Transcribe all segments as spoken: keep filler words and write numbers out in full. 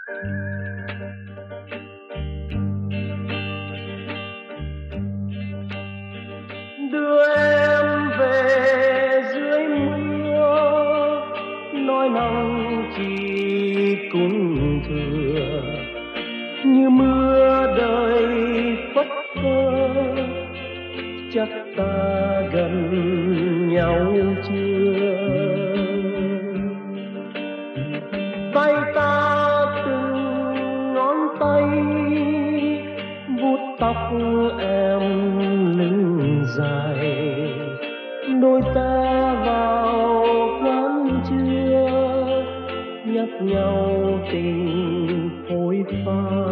Đưa em về dưới mưa, nói nắng chỉ cũng thừa, như mưa đời phất phơ. Chắc ta gần nhau chưa? Tay ta từng ngón tay vuốt tóc em lưng dài, đôi ta vào quán trưa nhắc nhau tình phôi pha.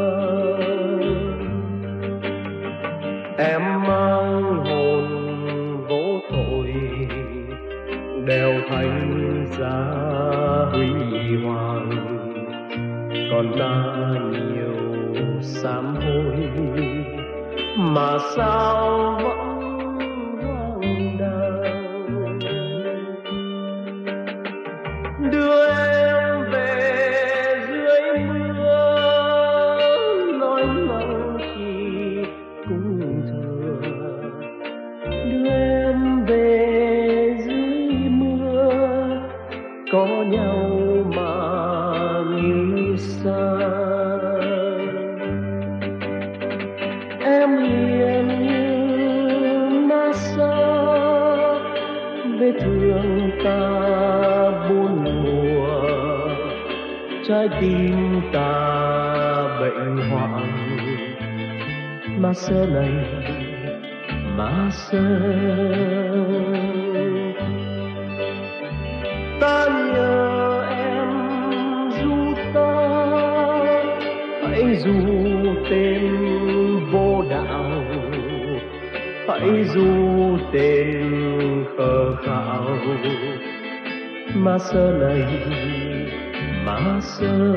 Em mang hồn vỗ thổi đèo thành giá huy hoàng, còn ta nhiều sám hối mà sao vẫn hoang đàng. Đưa em về dưới mưa, nói nắng chỉ cũng thừa. Đưa em về dưới mưa, có nhau mà như xa. Em hiền như ma xa, vết thương ta buồn mùa, trái tim ta bệnh hoạn. Ma sơ này ma sơ, ta nhờ em ru ta, hãy ru tên vô đạo, hãy ru tên khờ khạo. Ma sơ này ma sơ,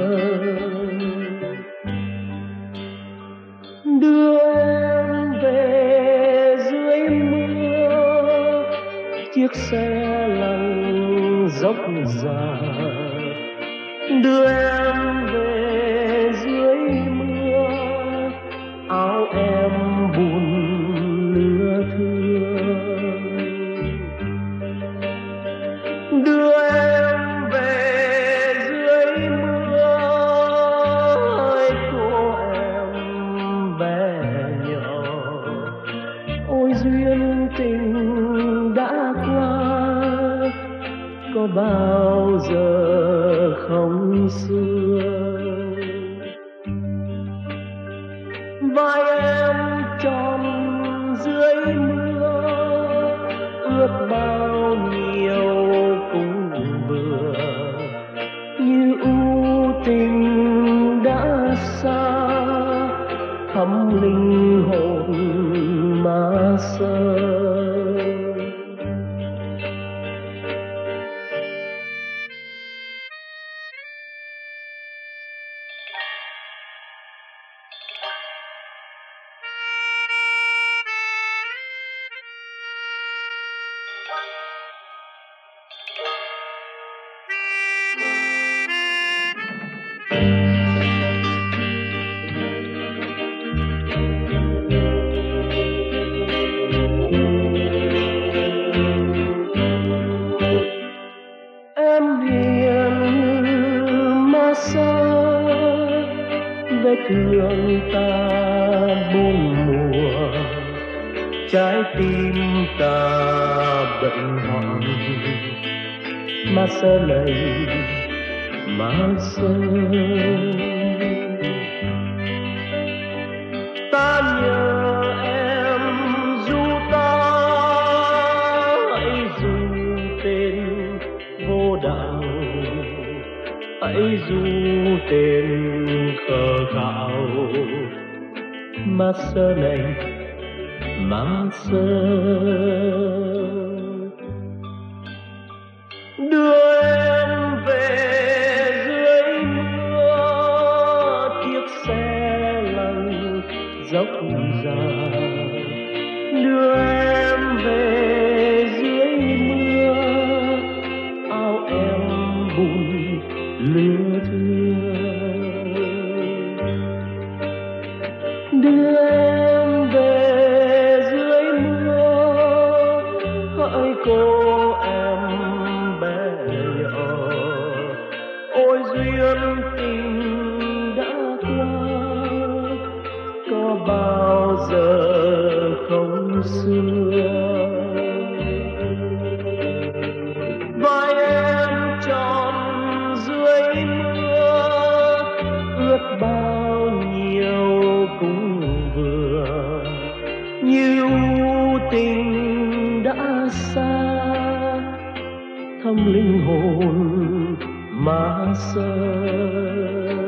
đưa em về dưới mưa, chiếc xe lăn dốc già. Đưa em về dưới mưa, áo em buồn lưa thưa. Đưa em về dưới mưa, hỡi cô em bé nhỏ. Ôi duyên tình đã qua, có bao giờ không xưa. Vai em tròn dưới mưa, ướt bao nhiêu cũng vừa, như u tình đã xa, thắm linh hồn ma sơ. Vết thương ta bốn mùa, trái tim ta bệnh hoạn. Ma sơ này ma sơ, ta nhờ em ru ta, hãy ru tên vô đạo, hãy ru tên khờ khạo. Ma sơ này ma sơ, đưa em về dưới mưa, chiếc xe lăn dốc già. Đưa em về dưới mưa, áo em buồn lưa thưa. cô em bé nhỏ. Ôi duyên tình đã qua, có bao giờ không xưa. Vai em tròn dưới mưa, ướt bao nhiêu cũng vừa, như tình đã xa thăm linh hồn mà sơ.